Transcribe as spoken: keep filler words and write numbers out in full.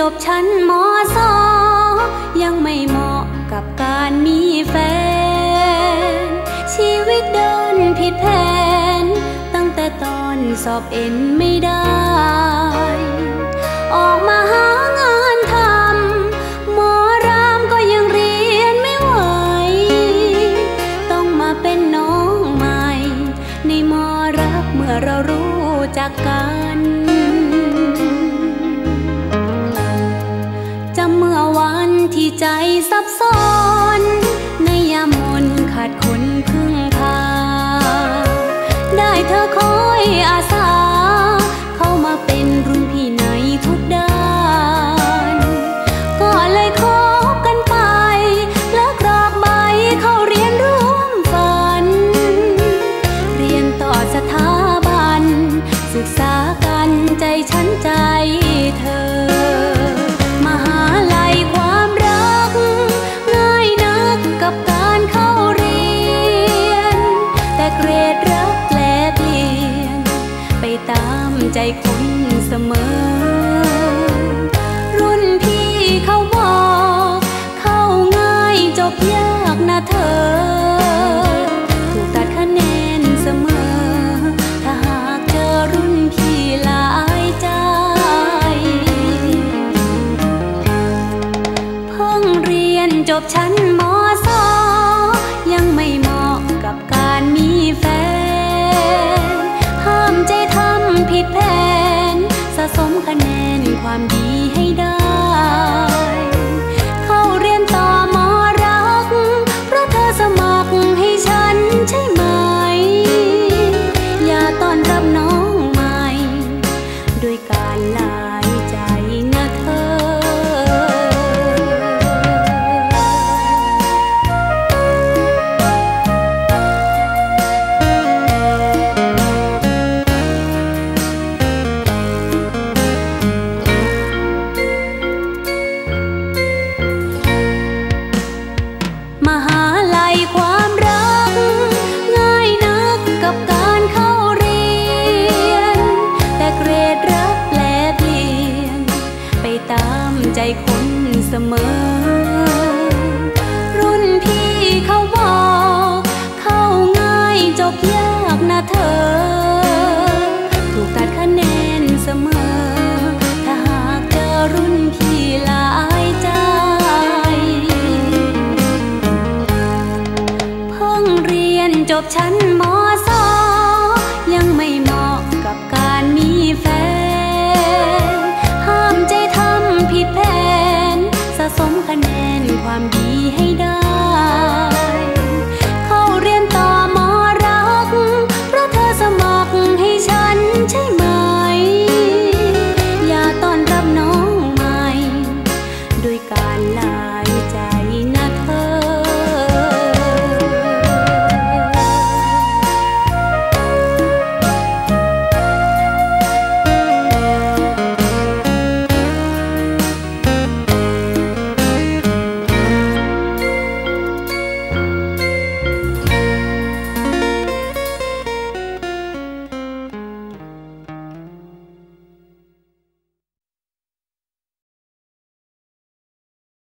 บชั้นมอสอยังไม่เหมาะกับการมีแฟนชีวิตเดินผิดแผนตั้งแต่ตอนสอบเอ็นไม่ได้ออกมาหางานทำหมอรามก็ยังเรียนไม่ไหวต้องมาเป็นน้องใหม่ในมอรักเมื่อเรารู้จักกันจำเมื่อวันที่ใจซับซ้อนในยามมนขาดคนพึ่งพาได้เธอคอยอาสาเข้ามาเป็นรุ่นพี่ในทุกด้านก็เลยคบกันไปแล้วกรอกใบเข้าเรียนร่วมฝันเรียนต่อสถาบันศึกษากันใจฉันใจเธอมหาลัยความรักง่ายนักกับการเข้าเรียนแต่เกรดรักแปรเปลี่ยนไปตามใจคนเสมอรุ่นพี่เขาบอกเข้าง่ายจบยากนะเธอถูกตัดคะแนนเสมอถ้าหากเจอรุ่นพี่หลายใจเพิ่งเรียนจบชั้นมอสอยังไม่เหมาะกับการมีแฟนห้ามใจทำผิดแผนสะสมคะแนนความดีให้ได้เข้าเรียนต่อมอรักเพราะเธอสมัครให้ฉันใช่ไหมอย่าต้อนรับน้องใหม่ด้วยการหลายใจนะเธอมหาลัยความรักง่ายนักกับการเข้าเรียนแต่เกรดรักแปรเปลี่ยนไปตามใจคนเสมอรุ่นพี่เขาบอกเข้าง่ายจบยากนะเธอถูกตัดคะแนนเสมอถ้าหากเจอรุ่นพี่หลายใจเพิ่งเรียนจบชั้นมอสอยังไม่เหมาะกับการมีแฟนห้ามใจทำผิดแผนสะสมคะแนนความดีให้